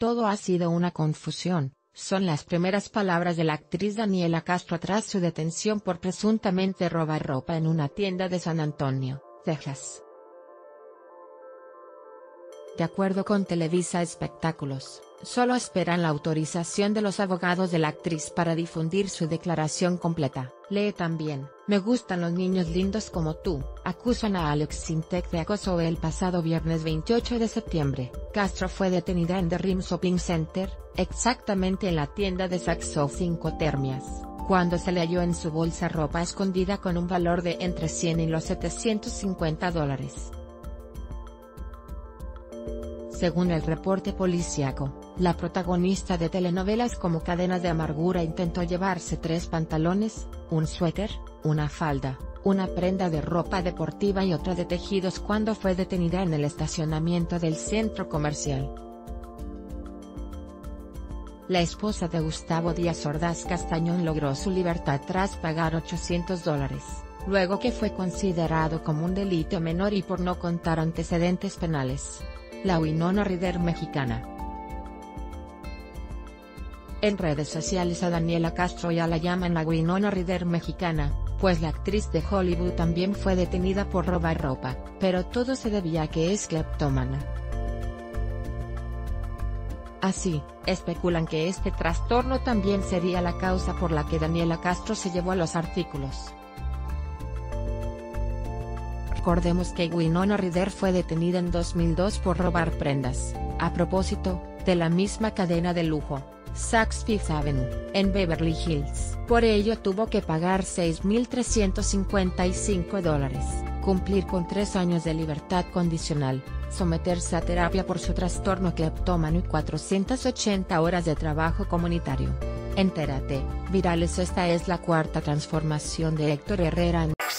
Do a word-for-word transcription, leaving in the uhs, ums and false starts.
Todo ha sido una confusión, son las primeras palabras de la actriz Daniela Castro tras su detención por presuntamente robar ropa en una tienda de San Antonio, Texas. De acuerdo con Televisa Espectáculos, solo esperan la autorización de los abogados de la actriz para difundir su declaración completa. Lee también: me gustan los niños lindos como tú, acusan a Alex Sintek de acoso. El pasado viernes veintiocho de septiembre, Castro fue detenida en The Rim Shopping Center, exactamente en la tienda de Saks Fifth Cinco Termias, cuando se le halló en su bolsa ropa escondida con un valor de entre cien y los setecientos cincuenta dólares. Según el reporte policíaco, la protagonista de telenovelas como Cadenas de Amargura intentó llevarse tres pantalones, un suéter, una falda, una prenda de ropa deportiva y otra de tejidos cuando fue detenida en el estacionamiento del centro comercial. La esposa de Gustavo Díaz Ordaz Castañón logró su libertad tras pagar ochocientos dólares, luego que fue considerado como un delito menor y por no contar antecedentes penales. La Winona Ryder mexicana. En redes sociales a Daniela Castro ya la llaman la Winona Ryder mexicana, pues la actriz de Hollywood también fue detenida por robar ropa, pero todo se debía a que es cleptómana. Así, especulan que este trastorno también sería la causa por la que Daniela Castro se llevó a los artículos. Recordemos que Winona Ryder fue detenida en dos mil dos por robar prendas, a propósito, de la misma cadena de lujo, Saks Fifth Avenue, en Beverly Hills. Por ello tuvo que pagar seis mil trescientos cincuenta y cinco dólares, cumplir con tres años de libertad condicional, someterse a terapia por su trastorno cleptómano y cuatrocientas ochenta horas de trabajo comunitario. Entérate, virales. Esta es la cuarta transformación de Héctor Herrera en